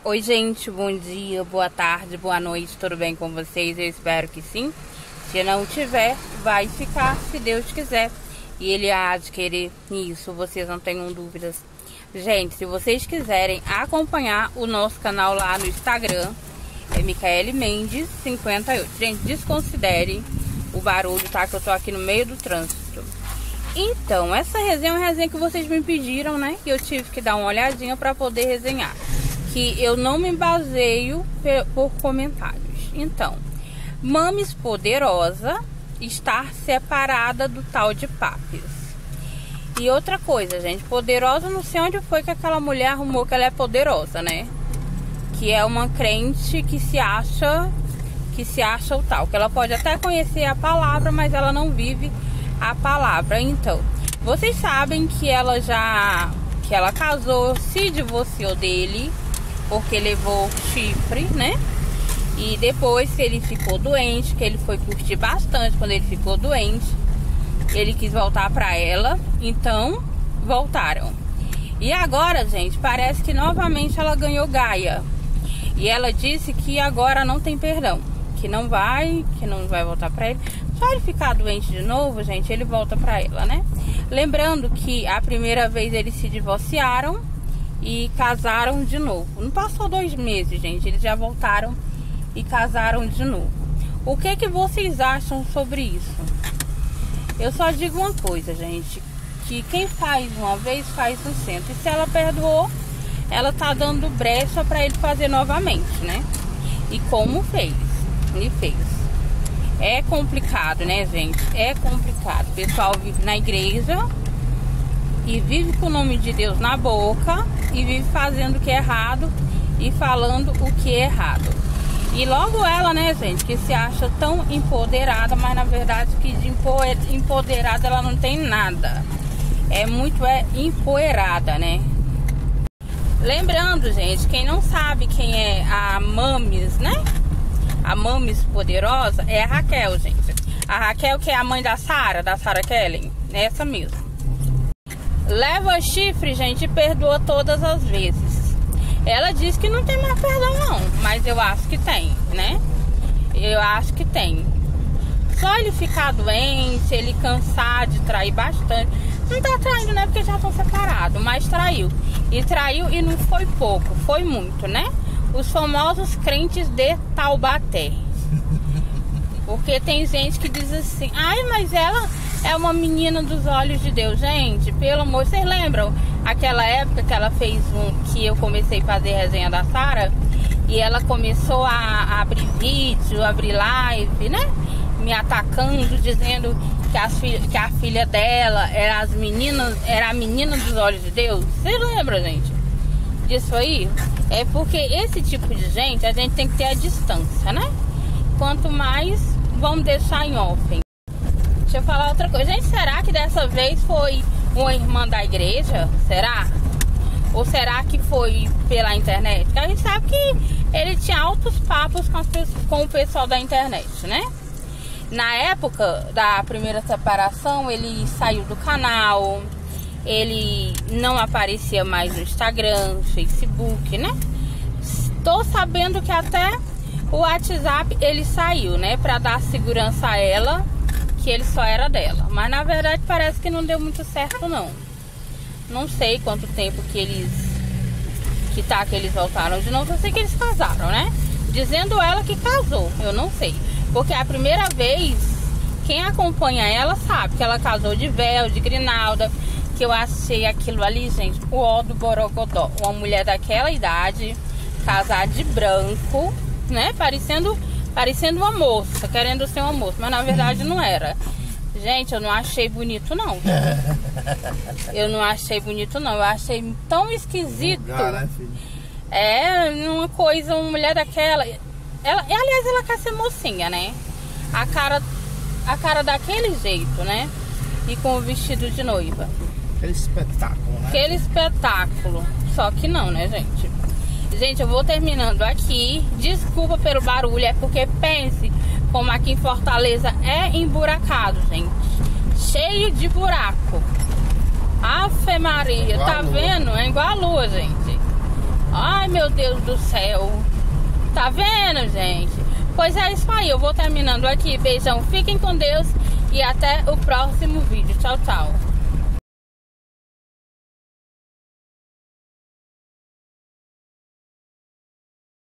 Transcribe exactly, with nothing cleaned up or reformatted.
Oi gente, bom dia, boa tarde, boa noite, tudo bem com vocês? Eu espero que sim. Se não tiver, vai ficar, se Deus quiser. E Ele há de querer isso, vocês não tenham dúvidas. Gente, se vocês quiserem acompanhar o nosso canal lá no Instagram, é Micaele Mendes cinquenta e oito. Gente, desconsiderem o barulho, tá? Que eu tô aqui no meio do trânsito. Então, essa resenha é uma resenha que vocês me pediram, né? E eu tive que dar uma olhadinha pra poder resenhar. Que eu não me baseio por comentários. Então, Mames Poderosa estar separada do tal de Papis. E outra coisa, gente, poderosa, não sei onde foi que aquela mulher arrumou que ela é poderosa, né? Que é uma crente que se acha, que se acha o tal. Que ela pode até conhecer a palavra, mas ela não vive a palavra. Então, vocês sabem que ela já, que ela casou, se divorciou dele, porque levou chifre, né? E depois que ele ficou doente, que ele foi curtir bastante quando ele ficou doente, ele quis voltar pra ela, então voltaram. E agora, gente, parece que novamente ela ganhou Gaia. E ela disse que agora não tem perdão, que não vai, que não vai voltar pra ele. Só ele ficar doente de novo, gente, ele volta pra ela, né? Lembrando que a primeira vez eles se divorciaram e casaram de novo. Não passou dois meses, gente, eles já voltaram e casaram de novo. O que que vocês acham sobre isso? Eu só digo uma coisa, gente, que quem faz uma vez faz no centro. E se ela perdoou, ela tá dando brecha pra ele fazer novamente, né? E como fez, ele fez. É complicado, né, gente? É complicado. O pessoal vive na igreja e vive com o nome de Deus na boca e vive fazendo o que é errado e falando o que é errado. E logo ela, né, gente, que se acha tão empoderada, mas na verdade que de empoderada ela não tem nada. É muito é empoeirada, né? Lembrando, gente, quem não sabe quem é a Mames, né? A Mames Poderosa é a Raquel, gente. A Raquel, que é a mãe da Sara, da Sarah Kellen, essa mesmo. Leva chifre, gente, e perdoa todas as vezes. Ela diz que não tem mais perdão, não, mas eu acho que tem, né? Eu acho que tem. Só ele ficar doente, ele cansar de trair bastante. Não tá traindo, né? Porque já estão separados, mas traiu. E traiu e não foi pouco, foi muito, né? Os famosos crentes de Taubaté. Porque tem gente que diz assim: ai, mas ela é uma menina dos olhos de Deus. Gente, pelo amor, vocês lembram aquela época que ela fez um, que eu comecei a fazer resenha da Sara, e ela começou a, a abrir vídeo, abrir live, né? Me atacando, dizendo que, as filha, que a filha dela era as meninas, era a menina dos olhos de Deus. Vocês lembram, gente, disso aí? É porque esse tipo de gente, a gente tem que ter a distância, né? Quanto mais, vamos deixar em off. Deixa eu falar outra coisa. Gente, será que dessa vez foi uma irmã da igreja? Será? Ou será que foi pela internet? Porque a gente sabe que ele tinha altos papos com, as, com o pessoal da internet, né? Na época da primeira separação, ele saiu do canal, ele não aparecia mais no Instagram, no Facebook, né? Tô sabendo que até o WhatsApp ele saiu, né? Pra dar segurança a ela, que ele só era dela. Mas na verdade parece que não deu muito certo, não. Não sei quanto tempo que eles que tá que eles voltaram de novo. Eu sei que eles casaram, né? Dizendo ela que casou, eu não sei. Porque a primeira vez, quem acompanha ela sabe que ela casou de véu, de grinalda. Que eu achei aquilo ali, gente, o ó do borogodó. Uma mulher daquela idade, casar de branco, né? Parecendo, parecendo uma moça, querendo ser uma moça. Mas na verdade não era. Gente, eu não achei bonito, não. Eu não achei bonito, não. Eu achei tão esquisito. Lugar, né, filho? É, uma coisa, uma mulher daquela. Ela, aliás, ela quer ser mocinha, né? A cara, a cara daquele jeito, né? E com o vestido de noiva. Aquele espetáculo, né? Aquele espetáculo. Só que não, né, gente? Gente, eu vou terminando aqui. Desculpa pelo barulho, é porque pense como aqui em Fortaleza é emburacado, gente. Cheio de buraco. Ave Maria, tá vendo? É igual a lua, gente. Ai, meu Deus do céu. Tá vendo, gente? Pois é isso aí, eu vou terminando aqui. Beijão, fiquem com Deus e até o próximo vídeo. Tchau, tchau.